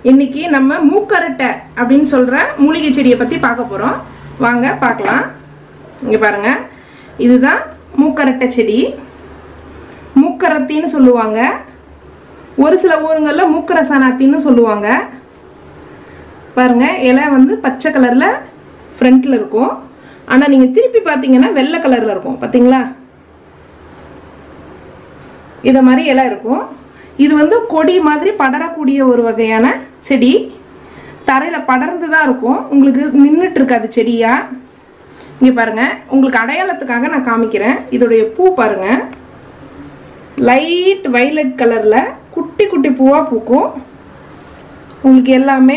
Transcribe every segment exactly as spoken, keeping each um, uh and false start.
இன்னைக்கு நம்ம மூக்கரட்டை அப்படின்னு சொல்ற மூலிகை செடியை பத்தி பார்க்க போறோம். வாங்க பார்க்கலாம். இங்க பாருங்க, இதுதான் மூக்கரட்டை செடி. மூக்கரத்தின்னு சொல்லுவாங்க, ஒரு சில ஊருங்கள்ல மூக்கரசானாத்தின்னு சொல்லுவாங்க. பாருங்க, இலை வந்து பச்சை கலர்ல ஃப்ரண்ட்ல இருக்கும், ஆனா நீங்க திருப்பி பார்த்தீங்கன்னா வெள்ளை கலர்ல இருக்கும். பாத்தீங்களா, இத மாதிரி இலை இருக்கும். இது வந்து கொடி மாதிரி படரக்கூடிய ஒரு வகையான செடி. தரையில படர்ந்து தான் இருக்கும், உங்களுக்கு நின்றுட்டு இருக்காது செடியா. இங்க பாருங்க, உங்களுக்கு அடையாளத்துக்காக நான் காமிக்கிறேன். இதோடைய பூ பாருங்க, லைட் வயலட் கலர்ல குட்டி குட்டி பூவா பூக்கும். உங்களுக்கு எல்லாமே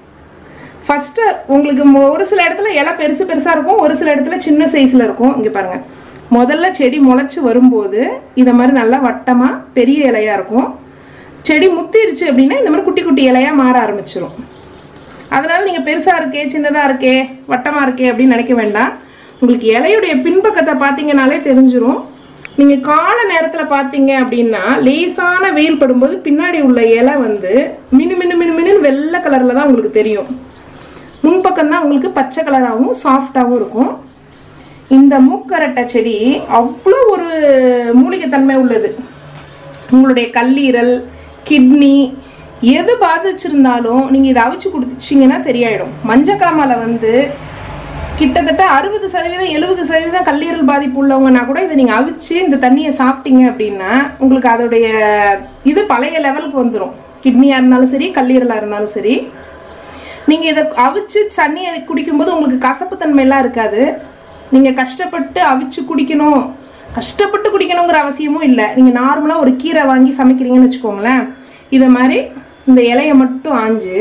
ஃபர்ஸ்ட் உங்களுக்கு ஒரு சில இடத்துல இலை பெருசு பெருசா இருக்கும், ஒரு சில இடத்துல சின்ன சைஸ்ல இருக்கும். இங்க பாருங்க, முதல்ல செடி முளைச்சு வரும்போது இத மாதிரி நல்லா வட்டமா பெரிய இலையா இருக்கும். செடி முத்திருச்சு அப்படின்னா இந்த மாதிரி குட்டி குட்டி இலையா மாற ஆரம்பிச்சிடும். அதனால நீங்க பெருசா இருக்கே, சின்னதா இருக்கே, வட்டமா இருக்கே அப்படின்னு நினைக்க வேண்டாம். உங்களுக்கு இலையுடைய பின்பக்கத்தை பார்த்தீங்கன்னாலே தெரிஞ்சிடும். நீங்க கால நேரத்துல பாத்தீங்க அப்படின்னா லேசான வெயில் படும்போது பின்னாடி உள்ள இலை வந்து மினு மினு மினு மினு வெள்ளை கலர்ல தான் உங்களுக்கு தெரியும். முன்பக்கம் தான் உங்களுக்கு பச்சை கலராகவும் சாஃப்டாகவும் இருக்கும். இந்த மூக்கரட்டை செடி அவ்வளோ ஒரு மூலிகை தன்மை உள்ளது. உங்களுடைய கல்லீரல், கிட்னி எது பாதிச்சிருந்தாலும் நீங்க இதை அவிச்சு குடிச்சிங்கன்னா சரியாயிடும். மஞ்சக்காமலை வந்து கிட்டத்தட்ட அறுபது சதவீதம் எழுபது சதவீதம் கல்லீரல் பாதிப்பு உள்ளவங்கன்னா கூட இதை நீங்க அவிச்சு இந்த தண்ணியை சாப்பிட்டீங்க அப்படின்னா உங்களுக்கு அதோடைய இது பழைய லெவலுக்கு வந்துடும். கிட்னியா இருந்தாலும் சரி, கல்லீரலா இருந்தாலும் சரி. நீங்க இதை அவிச்சு தண்ணியை குடிக்கும்போது உங்களுக்கு கசப்பு தன்மை எல்லாம் இருக்காது. நீங்க கஷ்டப்பட்டு அவிச்சு குடிக்கணும், கஷ்டப்பட்டு குடிக்கணுங்கிற அவசியமும் இல்லை. நீங்க நார்மலா ஒரு கீரை வாங்கி சமைக்கிறீங்கன்னு வச்சுக்கோங்களேன், இதை மாதிரி இந்த இலையை மட்டும் ஆஞ்சு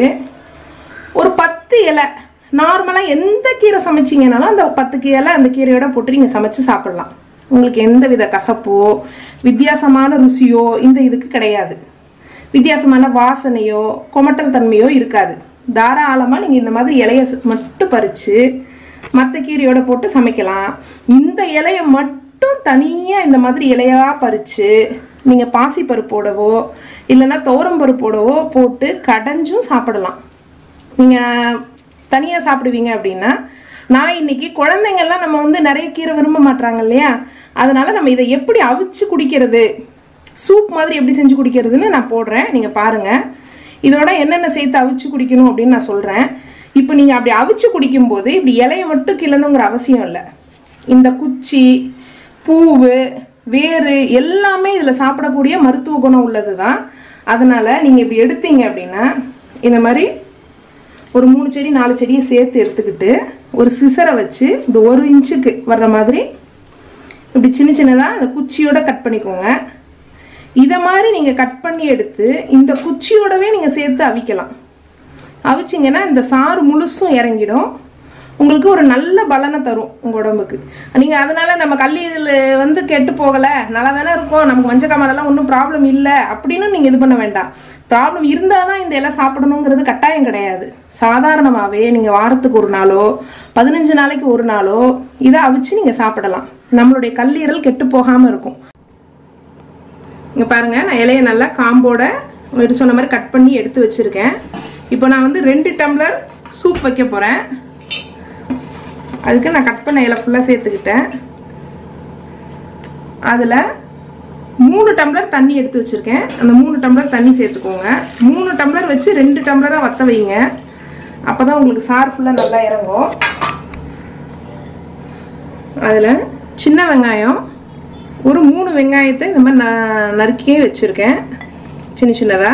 ஒரு பத்து இலை நார்மலா எந்த கீரை சமைச்சிங்கனாலும் அந்த பத்து இலை அந்த கீரையோட போட்டு நீங்க சமைச்சு சாப்பிடலாம். உங்களுக்கு எந்த வித கசப்போ வித்தியாசமான ருசியோ இந்த இதுக்கு கிடையாது. வித்தியாசமான வாசனையோ கொமட்டல் தன்மையோ இருக்காது. தாராளமா நீங்க இந்த மாதிரி இலையை மட்டும் பறிச்சு மற்ற கீரையோட போட்டு சமைக்கலாம். இந்த இலையை மட்டும் தனியா இந்த மாதிரி இலையா பறிச்சு நீங்க பாசி பருப்போடவோ இல்லைன்னா துவரம் பருப்போடவோ போட்டு கடைஞ்சும் சாப்பிடலாம். நீங்க தனியா சாப்பிடுவீங்க அப்படின்னா, நான் இன்னைக்கு குழந்தைங்கள்லாம் நம்ம வந்து நிறைய கீரை விரும்ப மாட்டாங்க இல்லையா, அதனால நம்ம இதை எப்படி அவிச்சு குடிக்கிறது, சூப் மாதிரி எப்படி செஞ்சு குடிக்கிறதுன்னு நான் போடுறேன். நீங்க பாருங்க, இதோட என்னென்ன சேர்த்து அவிச்சு குடிக்கணும் அப்படின்னு நான் சொல்றேன். இப்போ நீங்க அப்படி அவிச்சு குடிக்கும் போது இப்படி இலையை மட்டும் கிளணுங்கிற அவசியம் இல்லை. இந்த குச்சி, பூவு, வேறு எல்லாமே இதுல சாப்பிடக்கூடிய மருத்துவ குணம் உள்ளதுதான். அதனால நீங்க இப்படி எடுத்தீங்க அப்படின்னா இந்த மாதிரி ஒரு மூணு செடி நாலு செடியை சேர்த்து எடுத்துக்கிட்டு ஒரு சிசரை வச்சு இப்படி ஒரு இன்ச்சுக்கு வர்ற மாதிரி இப்படி சின்ன சின்னதா அந்த குச்சியோட கட் பண்ணிக்கோங்க. இதை மாதிரி நீங்க கட் பண்ணி எடுத்து இந்த குச்சியோடவே நீங்க சேர்த்து அவிக்கலாம். அவிச்சிங்கன்னா இந்த சாறு முழுசும் இறங்கிடும், உங்களுக்கு ஒரு நல்ல பலனை தரும் உங்க உடம்புக்கு. நீங்க அதனால நம்ம கல்லீரல் வந்து கெட்டு போகல, நல்லா தானே இருக்கும், நமக்கு மஞ்சக்காமலாம் ஒன்றும் ப்ராப்ளம் இல்லை அப்படின்னு நீங்க இது பண்ண வேண்டாம். ப்ராப்ளம் இருந்தாதான் இந்த எல்லாம் சாப்பிடணுங்கிறது கட்டாயம் கிடையாது. சாதாரணமாகவே நீங்க வாரத்துக்கு ஒரு நாளோ பதினஞ்சு நாளைக்கு ஒரு நாளோ இதை அவிச்சு நீங்க சாப்பிடலாம். நம்மளுடைய கல்லீரல் கெட்டு போகாம இருக்கும். இங்க பாருங்க, நான் இலையை நல்லா காம்போட சொன்ன மாதிரி கட் பண்ணி எடுத்து வச்சிருக்கேன். இப்போ நான் வந்து ரெண்டு டம்ளர் சூப் வைக்க போறேன். அதுக்கு நான் கட் பண்ண இலை ஃபுல்லா சேர்த்துக்கிட்டேன். அதுல மூணு டம்ளர் தண்ணி எடுத்து வச்சிருக்கேன். அந்த மூணு டம்ளர் தண்ணி சேர்த்துக்கோங்க. மூணு டம்ளர் வச்சு ரெண்டு டம்ளரா வத்த வைங்க, அப்பதான் உங்களுக்கு சாறு ஃபுல்லா நல்லா இறங்கும். அதுல சின்ன வெங்காயம் ஒரு மூணு வெங்காயத்தை இந்த மாதிரி நான் நறுக்கியே வச்சிருக்கேன் சின்ன சின்னதா.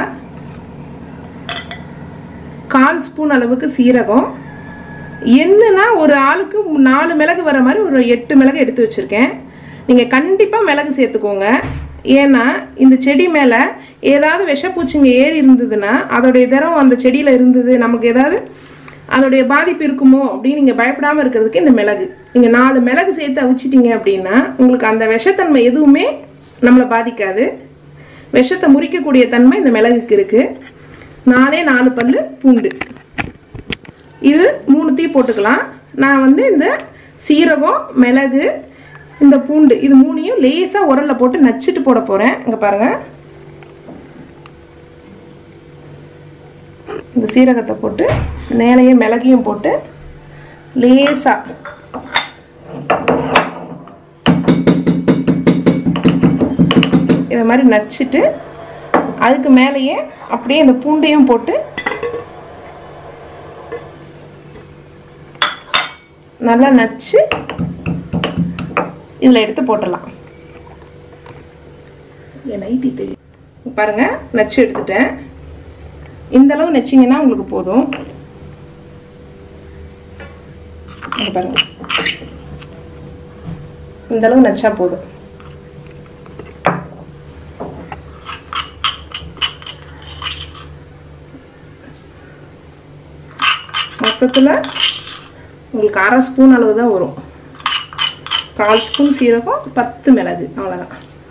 கால் ஸ்பூன் அளவுக்கு சீரகம், என்னன்னா ஒரு ஆளுக்கு நாலு மிளகு வர மாதிரி ஒரு எட்டு மிளகு எடுத்து வச்சிருக்கேன். நீங்க கண்டிப்பா மிளகு சேர்த்துக்கோங்க. ஏன்னா இந்த செடி மேல ஏதாவது விஷப்பூச்சிங்க ஏறி இருந்ததுன்னா அதோடைய திரம் அந்த செடியில இருந்தது நமக்கு ஏதாவது அதோடைய பாதிப்பு இருக்குமோ அப்படின்னு நீங்க பயப்படாம இருக்கிறதுக்கு இந்த மிளகு நீங்க நாலு மிளகு சேர்த்து அவிச்சிட்டீங்க அப்படின்னா உங்களுக்கு அந்த விஷத்தன்மை எதுவுமே நம்மளை பாதிக்காது. விஷத்தை முறிக்கக்கூடிய தன்மை இந்த மிளகுக்கு இருக்கு. நாலே நாலு பல்லு பூண்டு, இது மூணுத்தையும் போட்டுக்கலாம். நான் வந்து இந்த சீரகம், மிளகு, இந்த பூண்டு இது மூணையும் லேசா உரல்ல போட்டு நச்சிட்டு போட போறேன். இங்க பாருங்க, இந்த சீரகத்தை போட்டு மேலேயும் மிளகையும் போட்டு லேசாக இதை மாதிரி நச்சுட்டு அதுக்கு மேலேயே அப்படியே இந்த பூண்டையும் போட்டு நல்லா நச்சு இதில் எடுத்து போட்டுடலாம். நைட்டி தெரியும் பாருங்க, நச்சு எடுத்துட்டேன். இந்த அளவு நச்சிங்கன்னா உங்களுக்கு போதும். பாருங்க, இந்த அளவு நச்சா போதும். மொத்தத்தில் உங்களுக்கு அரை ஸ்பூன் அளவு தான் வரும். கால் ஸ்பூன் சீரகம், பத்து மிளகு, அவ்வளோதான்.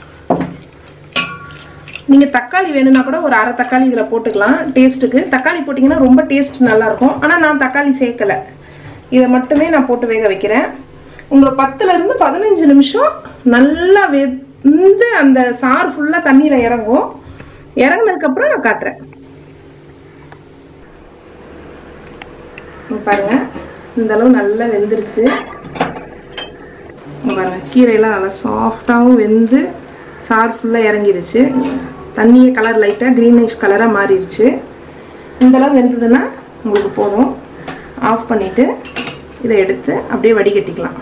நீங்கள் தக்காளி வேணும்னா கூட ஒரு அரை தக்காளி இதில் போட்டுக்கலாம் டேஸ்ட்டுக்கு. தக்காளி போட்டிங்கன்னா ரொம்ப டேஸ்ட் நல்லாயிருக்கும். ஆனால் நான் தக்காளி சேர்க்கலை, இதை மட்டுமே நான் போட்டு வேக வைக்கிறேன். உங்களுக்கு பத்துலேருந்து பதினஞ்சு நிமிஷம் நல்லா வெந்து அந்த சாறு ஃபுல்லாக தண்ணியில் இறங்கும். இறங்கினதுக்கப்புறம் நான் காட்டுறேன். பாருங்க, இந்த அளவு நல்லா வெந்துருச்சு. பாருங்க, கீரையெல்லாம் நல்லா சாஃப்டாகவும் வெந்து சாறு ஃபுல்லாக இறங்கிருச்சு. தண்ணியே கலர் லைட்டாக க்ரீனிஷ் கலராக மாறிடுச்சு. இந்தளவு வெந்ததுன்னா உங்களுக்கு போதும். ஆஃப் பண்ணிவிட்டு இதை எடுத்து அப்படியே வடிகட்டிக்கலாம்.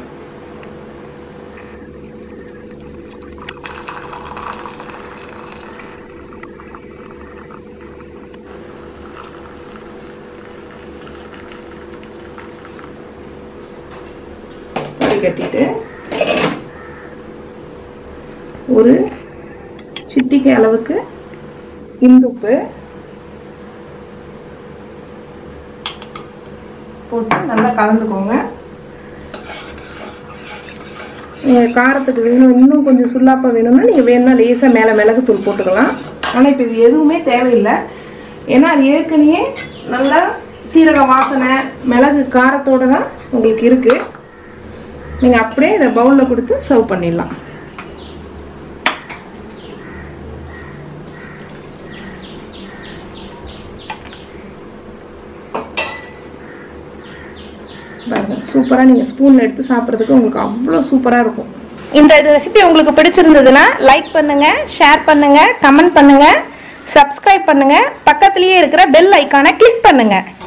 வடிகட்டிட்டு ஒரு சிட்டிகை அளவுக்கு இந்துப்பு போட்டு நல்லா கலந்துக்கோங்க. நீங்கள் காரத்துக்கு வேணும், இன்னும் கொஞ்சம் சுல்லாப்பா வேணும்னா நீங்கள் வேணும்னா லேசாக மேலே மிளகுத்தூள் போட்டுக்கலாம். ஆனால் இப்போ இது எதுவுமே தேவையில்லை. ஏன்னா அது ஏற்கனவே நல்லா சீரக வாசனை மிளகு காரத்தோடு தான் உங்களுக்கு இருக்குது. நீங்கள் அப்படியே இதை பவுலில் கொடுத்து சர்வ் பண்ணிடலாம். சூப்பராக நீங்கள் ஸ்பூனில் எடுத்து சாப்பிட்றதுக்கு உங்களுக்கு அவ்வளோ சூப்பராக இருக்கும். இந்த ரெசிபி உங்களுக்கு பிடிச்சிருந்ததுன்னா லைக் பண்ணுங்கள், ஷேர் பண்ணுங்கள், கமெண்ட் பண்ணுங்கள், சப்ஸ்கிரைப் பண்ணுங்கள், பக்கத்துலேயே இருக்கிற பெல் ஐக்கானை கிளிக் பண்ணுங்கள்.